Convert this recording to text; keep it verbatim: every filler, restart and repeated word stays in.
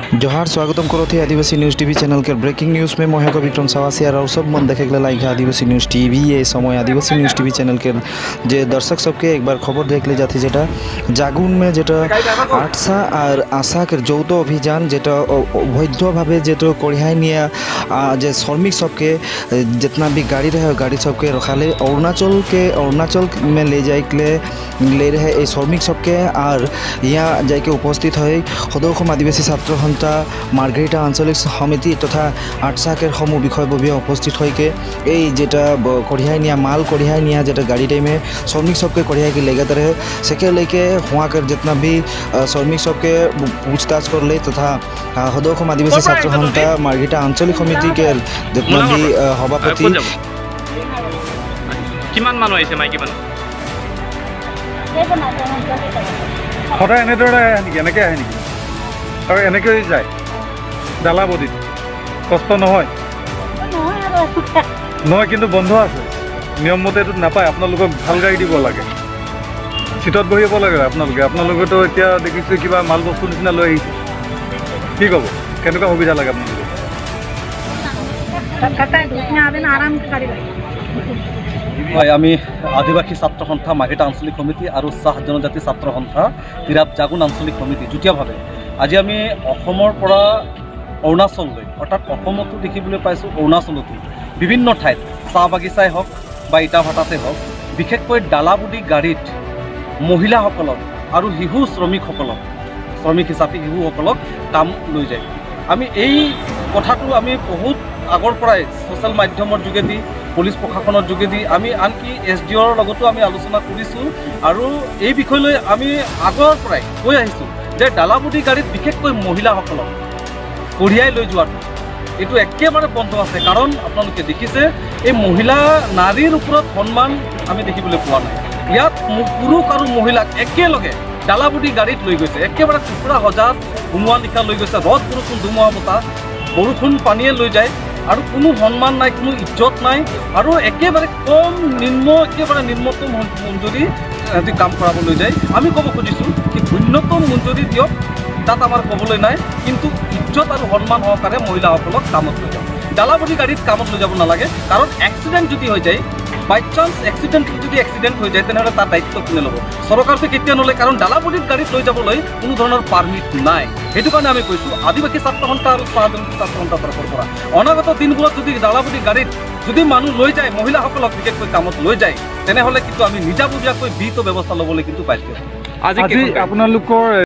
जोहार स्वागतम करो थे आदिवासी न्यूज़ टीवी चैनल के ब्रेकिंग न्यूज़ में मोहे को विक्रम सवासिया और सब मन देखे लाइक है आदिवासी न्यूज़ टीवी ये समय आदिवासी न्यूज़ टीवी चैनल के जे दर्शक सबके एक बार खबर देख ले जाती जेटा जागुन में जेटा आठसा और आशा के यौथ अभियान जेटा अवैध भावे जेटा कढ़ियाई निया जे श्रमिक सबके जितना भी गाड़ी रहे गाड़ी सबके रखाले अरुणाचल के अरुणाचल में ले जाए ले रहे श्रमिक सबके और यहाँ जाके उपस्थित है सदौसम आदिवासी छात्र सन्था मार्गेरिटा आंचलिक समिति तथा आठसाकेर समूह विषयबबीया उपस्थित होके जेटा कढ़ियाई निया माल कढ़ियाई निया जेटा गाड़ी टाइमे श्रमिक सबके कढ़ियाई के लेगे रहे सेके लेके वहाँ कर जितना भी श्रमिक सबके पूछताछ कर ले तथा सदौसम आदिवासी छात्र सन्था मार्गेरिटा आंचलिक समिति के जितना भी सभापति সদায় এনেদৰে আহে নেকি এনেকৈ আহে নেকি আৰু এনেকৈ যায় দালাবদীত কষ্ট নহয় নহয় কিন্তু বন্ধ আছে নিয়ম মতে এইটো নাপায় আপোনালোকক ভাল গাড়ী দিব লাগে চিটত বহিব লাগে আপোনালোকে আপোনালোকেতো এতিয়া দেখিছোঁ কিবা মাল বস্তু নিচিনা লৈ আহিছে কি ক'ব কেনেকুৱা সুবিধা লাগে আপোনালোকে হয় আমি আদিবাসী ছাত্ৰ সন্থা মাৰ্গেৰিটা আঞ্চলিক সমিতি আৰু চাহ জনজাতি ছাত্ৰ সন্থা তিৰাপ জাগুন আঞ্চলিক সমিতি যুটীয়াভাৱে আজি আমি অসমৰ পৰা অৰুণাচললৈ অৰ্থাৎ অসমতো দেখিবলৈ পাইছোঁ অৰুণাচলতো বিভিন্ন ঠাইত চাহ বাগিচাই হওক বা ইটা ভাটাতে হওক বিশেষকৈ ডালাবুদি গাড়ীত মহিলাসকলক আৰু শিশু শ্ৰমিকসকলক শ্ৰমিক হিচাপে শিশুসকলক কাম লৈ যায় আমি এই কথাটো আমি বহুত আগৰ পৰাই সোশ্যাল মাধ্যমৰ যোগেদি পুলিচ প্ৰশাসনৰ যোগেদি আমি আনকি এছ ডি অ'ৰ লগতো আমি আলোচনা কৰিছোঁ আৰু এই বিষয়লৈ আমি আগৰ পৰাই কৈ আহিছোঁ যে ডালাবুদি গাড়ীত বিশেষকৈ মহিলাসকলক কঢ়িয়াই লৈ যোৱাটো এইটো একেবাৰে বন্ধ আছে কাৰণ আপোনালোকে দেখিছে এই মহিলা নাৰীৰ ওপৰত সন্মান আমি দেখিবলৈ পোৱা নাই ইয়াত পুৰুষ আৰু মহিলাক একেলগে ডালাবুদি গাড়ীত লৈ গৈছে একেবাৰে টুকুৰা সজাত ধুমুহা নিশা লৈ গৈছে ৰদ বৰষুণ ধুমুহা বতাহ বৰষুণ পানীয়ে লৈ যায় আৰু কোনো সন্মান নাই কোনো ইজ্জত নাই আৰু একেবাৰে কম নিম্ন একেবাৰে নিম্নতম মঞ্জুৰি যদি কাম কৰাবলৈ যায় আমি ক'ব খুজিছোঁ কি ন্যূনতম মঞ্জুৰি দিয়ক তাত আমাৰ ক'বলৈ নাই কিন্তু ইজ্জত আৰু সন্মান সহকাৰে মহিলাসকলক কামত লৈ যাব ডালাবুদি গাড়ীত কামত লৈ যাব নালাগে কাৰণ এক্সিডেণ্ট যদি হৈ যায় বাই চান্স এক্সিডেণ্ট যদি এক্সিডেণ্ট হৈ যায় তেনেহ'লে তাৰ দায়িত্ব কোনে ল'ব চৰকাৰটো কেতিয়া নলয় কাৰণ ডালাবুদিত গাড়ীত লৈ যাবলৈ কোনো ধৰণৰ পাৰ্মিট নাই সেইটো কাৰণে আমি কৈছোঁ আদিবাসী ছাত্ৰ সন্থা আৰু চাহ জনজাতি ছাত্ৰ সন্থাৰ তৰফৰ পৰা অনাগত দিনবোৰত যদি ডালাবুদি গাড়ীত যদি মানুহ লৈ যায় মহিলাসকলক বিশেষকৈ কামত লৈ যায় তেনেহ'লে কিন্তু আমি নিজাববীয়াকৈ বিহিত ব্যৱস্থা ল'বলৈ কিন্তু বাধ্য আজি আপোনালোকৰ